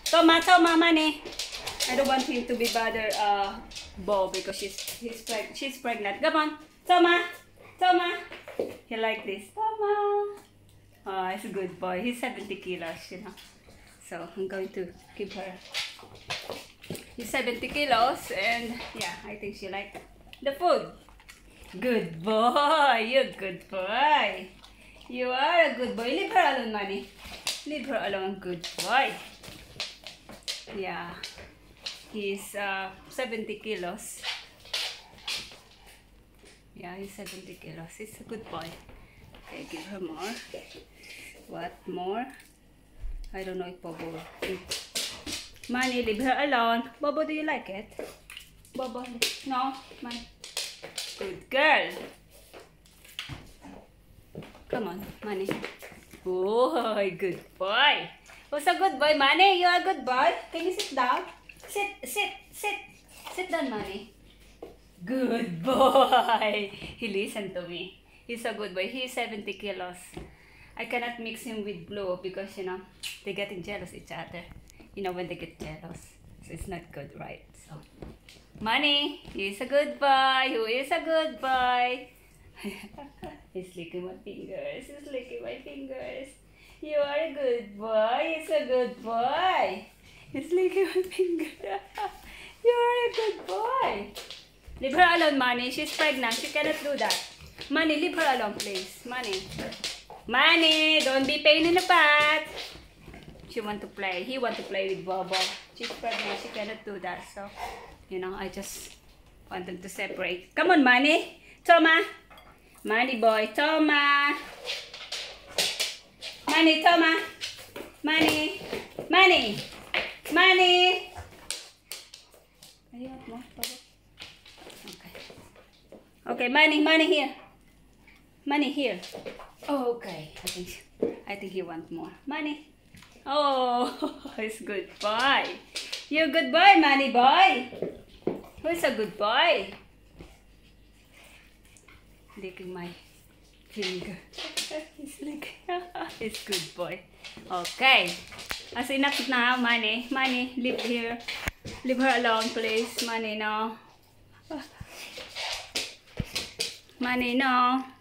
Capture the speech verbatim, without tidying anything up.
Toma, Toma, Money. I don't want him to be bother uh, Bo because she's he's preg she's pregnant. Come on, Toma, Toma. He like this. Toma. Oh, he's a good boy. He's seventy kilos, you know. So I'm going to give her. He's seventy kilos, and yeah, I think she like the food. Good boy. You're a good boy. You are a good boy. Leave her alone, Money. Leave her alone. Good boy. Yeah. He's uh, seventy kilos. Yeah, he's seventy kilos. He's a good boy. Okay, give her more. What more? I don't know if Bobo will eat. Money, leave her alone. Bobo, do you like it? Bobo, no? Money. Good girl. Come on, Money. Oh, good boy. Who's a good boy, Money? You are a good boy. Can you sit down? Sit, sit, sit. Sit down, Money. Good boy. He listened to me. He's a good boy. He's seventy kilos. I cannot mix him with Blue because, you know, they're getting jealous each other. You know, when they get jealous. So it's not good, right? So, Money, he's a good boy. Who is a good boy? He's licking my fingers. He's licking my fingers. You are a good boy. He's a good boy. He's licking my finger. You are a good boy. Leave her alone, Money. She's pregnant. She cannot do that. Money, leave her alone, please. Money. Money, don't be pain in the butt. She want to play. He want to play with Bobo. She's pregnant. She cannot do that. So, you know, I just want them to separate. Come on, Money. Toma. Money boy. Toma. Money, Toma. Money. Money. Money. Are you want more, Bobo? Okay. Okay, Money. Money here. Money here. Oh, okay. I think I think he wants more. Money. Oh, he's good boy. You're a good boy, Money boy. Who's a good boy? Licking my finger. He's licking. He's good boy. Okay. That's enough now, Money. Money, leave here. Leave her alone, please. Money, no. Money, no.